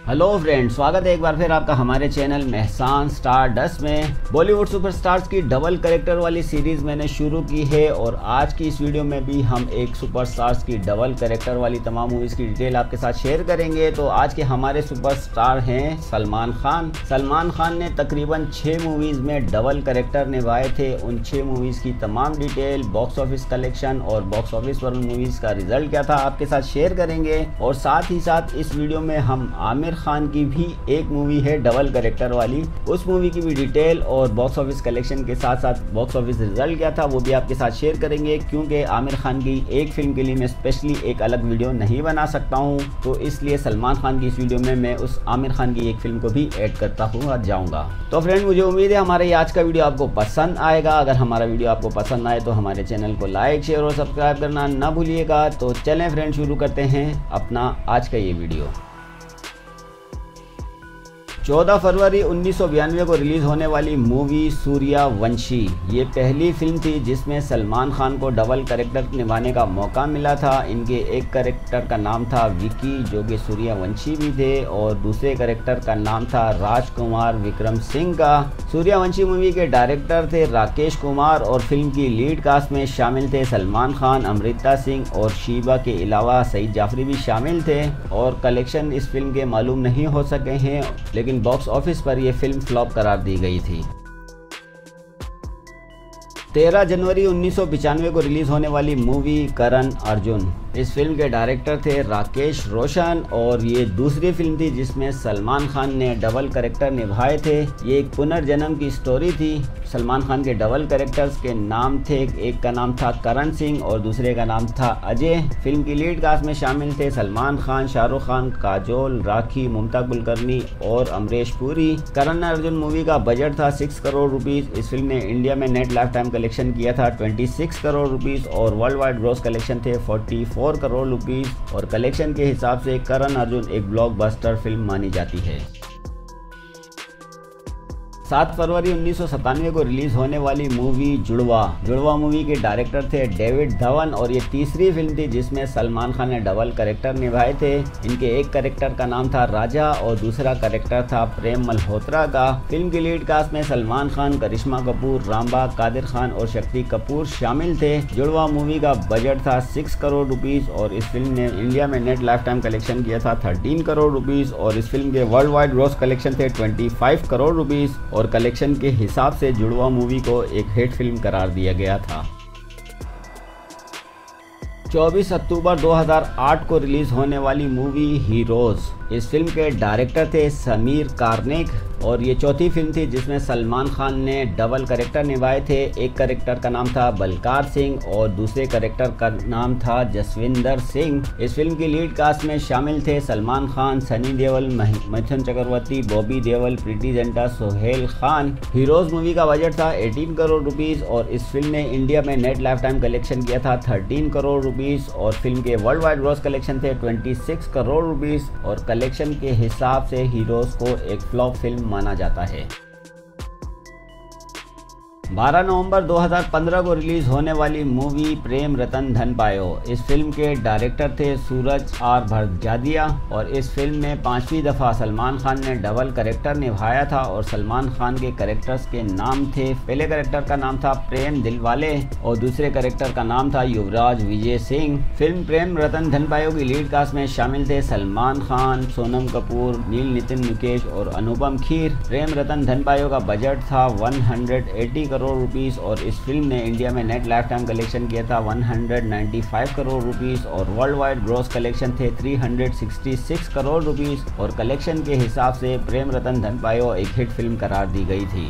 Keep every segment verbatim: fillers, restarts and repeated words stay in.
Hello friends, स्वागत है एक बार फिर आपका हमारे चैनल मेहसान स्टारडस्ट में। बॉलीवुड सुपरस्टार्स की डबल कैरेक्टर वाली सीरीज मैंने शुरू की है और आज की इस वीडियो में भी हम एक सुपरस्टार्स की डबल कैरेक्टर वाली तमाम मूवीज़ की डिटेल आपके साथ शेयर करेंगे। तो आज के हमारे सुपरस्टार हैं सलमान खान। सलमान खान ने तकरीबन छः मूवीज़ में डबल कैरेक्टर निभाए थे। उन छः मूवीज़ की तमाम डिटेल, बॉक्स ऑफिस कलेक्शन और बॉक्स ऑफिस पर उन मूवीज़ का रिजल्ट क्या था आपके साथ शेयर करेंगे। और साथ ही साथ इस वीडियो में हम आमिर खान की भी एक मूवी है डबल कैरेक्टर वाली, उस मूवी की भी डिटेल और बॉक्स ऑफिस कलेक्शन के साथ साथ बॉक्स ऑफिस रिजल्ट क्या था वो भी आपके साथ शेयर करेंगे। क्योंकि आमिर खान की एक फिल्म के लिए मैं स्पेशली एक अलग वीडियो नहीं बना सकता हूं, तो इसलिए सलमान खान की इस वीडियो में मैं उस आमिर खान की एक फिल्म को भी ऐड करता हुआ जाऊंगा। तो फ्रेंड, मुझे उम्मीद है हमारे आज का वीडियो आपको पसंद आएगा। अगर हमारा वीडियो आपको पसंद आए तो हमारे चैनल को लाइक, शेयर और सब्सक्राइब करना ना भूलिएगा। तो चलें फ्रेंड, शुरू करते हैं अपना आज का ये वीडियो। चौदह फरवरी उन्नीस सौ बयानवे को रिलीज़ होने वाली मूवी सूर्यवंशी ये पहली फिल्म थी जिसमें सलमान खान को डबल कैरेक्टर निभाने का मौका मिला था। इनके एक कैरेक्टर का नाम था विकी, जो कि सूर्यवंशी भी थे, और दूसरे कैरेक्टर का नाम था राजकुमार विक्रम सिंह का। सूर्यवंशी मूवी के डायरेक्टर थे राकेश कुमार और फिल्म की लीड कास्ट में शामिल थे सलमान खान, अमृता सिंह और शीबा के अलावा सईद जाफरी भी शामिल थे। और कलेक्शन इस फिल्म के मालूम नहीं हो सके हैं, लेकिन बॉक्स ऑफिस पर यह फिल्म फ्लॉप करार दी गई थी। तेरह जनवरी उन्नीस सौ पचानवे को रिलीज होने वाली मूवी करण अर्जुन, इस फिल्म के डायरेक्टर थे राकेश रोशन और ये दूसरी फिल्म थी जिसमें सलमान खान ने डबल कैरेक्टर निभाए थे। ये एक पुनर्जन्म की स्टोरी थी। सलमान खान के डबल कैरेक्टर्स के नाम थे, एक का नाम था करण सिंह और दूसरे का नाम था अजय। फिल्म की लीड कास्ट में शामिल थे सलमान खान, शाहरुख खान, काजोल, राखी, ममता कुलकर्णी और अमरीश पुरी। करण अर्जुन मूवी का बजट था सिक्स करोड़ रुपीस। इस फिल्म ने इंडिया में नेट लाइफ टाइम कलेक्शन किया था छब्बीस करोड़ रुपीस और वर्ल्ड वाइड ग्रॉस कलेक्शन थे चौवालीस करोड़ रुपीस। और कलेक्शन के हिसाब से करण अर्जुन एक ब्लॉकबस्टर फिल्म मानी जाती है। सात फरवरी उन्नीस सौ सत्तानवे को रिलीज होने वाली मूवी जुड़वा जुड़वा मूवी के डायरेक्टर थे डेविड धवन और ये तीसरी फिल्म थी जिसमें सलमान खान ने डबल कैरेक्टर निभाए थे। इनके एक कैरेक्टर का नाम था राजा और दूसरा कैरेक्टर था प्रेम मल्होत्रा का। फिल्म की लीड कास्ट में सलमान खान, करिश्मा कपूर, रामबाग, कादिर खान और शक्ति कपूर शामिल थे। जुड़वा मूवी का बजट था सिक्स करोड़ रुपीस और इस फिल्म ने इंडिया में नेट लाइफ टाइम कलेक्शन किया था थर्टीन करोड़ रुपीस और इस फिल्म के वर्ल्ड वाइड ग्रॉस कलेक्शन थे पच्चीस करोड़ रुपीस और कलेक्शन के हिसाब से जुड़वा मूवी को एक हिट फिल्म करार दिया गया था। चौबीस अक्टूबर दो हज़ार आठ को रिलीज होने वाली मूवी हीरोज, इस फिल्म के डायरेक्टर थे समीर कार्निक और ये चौथी फिल्म थी जिसमें सलमान खान ने डबल कैरेक्टर निभाए थे। एक कैरेक्टर का नाम था बलकार सिंह और दूसरे कैरेक्टर का नाम था जसविंदर सिंह। इस फिल्म की लीड कास्ट में शामिल थे सलमान खान, सनी देओल, मिथुन चक्रवर्ती, बॉबी देओल, प्रीति जिंटा, सोहेल खान। हीरोज मूवी का बजट था अठारह करोड़ रुपीस और इस फिल्म ने इंडिया में नेट लाइफ टाइम कलेक्शन किया था तेरह करोड़ रुपीस और फिल्म के वर्ल्ड वाइड ग्रॉस कलेक्शन थे छब्बीस करोड़ रुपीस और कलेक्शन के हिसाब से हीरोज को एक फ्लॉप फिल्म माना जाता है। बारह नवंबर दो हज़ार पंद्रह को रिलीज होने वाली मूवी प्रेम रतन धन पायो, इस फिल्म के डायरेक्टर थे सूरज आर भरजादिया और इस फिल्म में पांचवी दफा सलमान खान ने डबल कैरेक्टर निभाया था और सलमान खान के कैरेक्टर्स के नाम थे, पहले कैरेक्टर का नाम था प्रेम दिलवाले और दूसरे कैरेक्टर का नाम था युवराज विजय सिंह। फिल्म प्रेम रतन धन पायो की लीड कास्ट में शामिल थे सलमान खान, सोनम कपूर, नील नितिन मुकेश और अनुपम खेर। प्रेम रतन धन पायो का बजट था एक सौ अस्सी करोड़ रुपीस और इस फिल्म ने इंडिया में नेट लाइफ टाइम कलेक्शन किया था एक सौ पचानवे करोड़ रुपीस और वर्ल्ड वाइड ग्रॉस कलेक्शन थे तीन सौ छियासठ करोड़ रुपीस और कलेक्शन के हिसाब से प्रेम रतन धन पायो एक हिट फिल्म करार दी गई थी।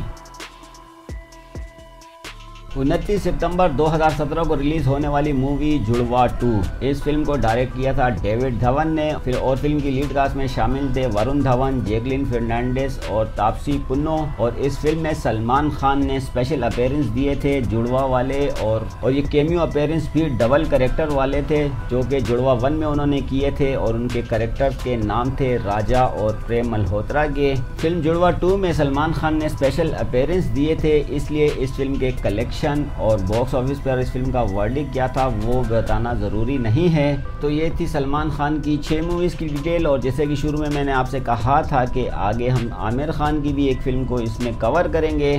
उनतीस सितंबर दो हज़ार सत्रह को रिलीज होने वाली मूवी जुड़वा टू, इस फिल्म को डायरेक्ट किया था डेविड धवन ने फिर और फिल्म की लीड कास्ट में शामिल थे वरुण धवन, जैकलिन फर्नांडिस और तापसी पुन्नो और इस फिल्म में सलमान खान ने स्पेशल अपीयरेंस दिए थे जुड़वा वाले और और ये कैमियो अपीयरेंस भी डबल कैरेक्टर वाले थे जो कि जुड़वा वन में उन्होंने किए थे और उनके कैरेक्टर के नाम थे राजा और प्रेम मल्होत्रा के। फिल्म जुड़वा टू में सलमान खान ने स्पेशल अपीयरेंस दिए थे, इसलिए इस फिल्म के कलेक्शन कलेक्शन और बॉक्स ऑफिस पर इस फिल्म का वर्डिक्ट क्या था वो बताना ज़रूरी नहीं है। तो ये थी सलमान खान की छः मूवीज़ की डिटेल। और जैसे कि शुरू में मैंने आपसे कहा था कि आगे हम आमिर खान की भी एक फ़िल्म को इसमें कवर करेंगे।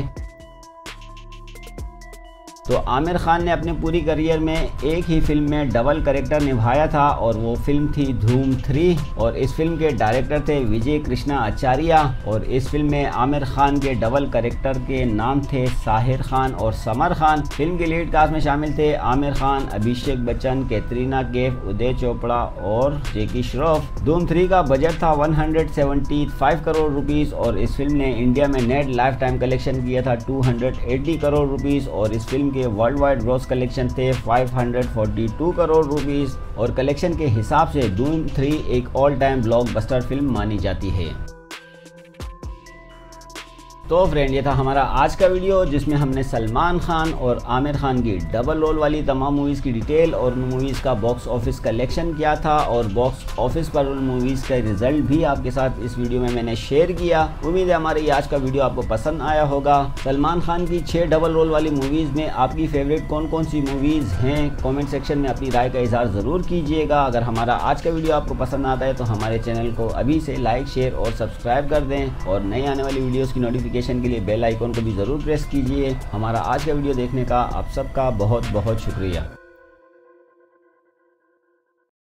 तो आमिर खान ने अपने पूरी करियर में एक ही फिल्म में डबल कैरेक्टर निभाया था और वो फिल्म थी धूम थ्री। और इस फिल्म के डायरेक्टर थे विजय कृष्णा आचार्य। और इस फिल्म में आमिर खान के डबल कैरेक्टर के नाम थे साहिर खान और समर खान। फिल्म के लीड कास्ट में शामिल थे आमिर खान, अभिषेक बच्चन, कैटरीना कैफ, उदय चोपड़ा और जैकी श्रॉफ। धूम थ्री का बजट था एक सौ पचहत्तर करोड़ रुपीस और इस फिल्म ने इंडिया में नेट लाइफ टाइम कलेक्शन किया था दो सौ अस्सी करोड़ रुपीस और इस फिल्म के वर्ल्ड वाइड ग्रॉस कलेक्शन थे पाँच सौ बयालीस करोड़ रुपीस। और कलेक्शन के हिसाब से धूम थ्री एक ऑल टाइम ब्लॉकबस्टर फिल्म मानी जाती है। तो फ्रेंड, ये था हमारा आज का वीडियो जिसमें हमने सलमान खान और आमिर खान की डबल रोल वाली तमाम मूवीज़ की डिटेल और उन मूवीज़ का बॉक्स ऑफिस कलेक्शन किया था और बॉक्स ऑफिस पर उन मूवीज़ का रिजल्ट भी आपके साथ इस वीडियो में मैंने शेयर किया। उम्मीद है हमारी आज का वीडियो आपको पसंद आया होगा। सलमान खान की छः डबल रोल वाली मूवीज़ में आपकी फेवरेट कौन कौन सी मूवीज़ हैं, कॉमेंट सेक्शन में अपनी राय का इजहार ज़रूर कीजिएगा। अगर हमारा आज का वीडियो आपको पसंद आता है तो हमारे चैनल को अभी से लाइक, शेयर और सब्सक्राइब कर दें और नई आने वाली वीडियोज़ की नोटिफिकेशन के लिए बेल आइकॉन को भी ज़रूर प्रेस कीजिए। हमारा आज का वीडियो देखने का आप सबका बहुत बहुत शुक्रिया।